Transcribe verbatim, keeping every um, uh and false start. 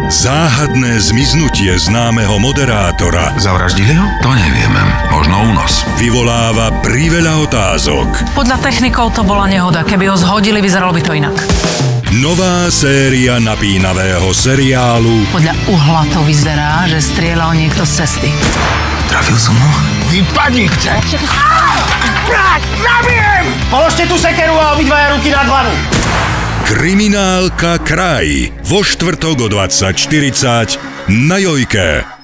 Záhadné zmiznutie známeho moderátora Zavraždili ho? To nevieme. Možno únos. vyvoláva priveľa otázok. Podľa technikov to bola nehoda. Keby ho zhodili, vyzeralo by to inak. Nová séria napínavého seriálu Podľa uhla to vyzerá, že strieľal niekto z cesty. Trafil som ho? Vypadnite! Zabijem! Položte tú sekeru a obidvaja ruky nad hlavu. Kriminálka Kraj vo štvrtok o dvadsať štyridsať na Jojke.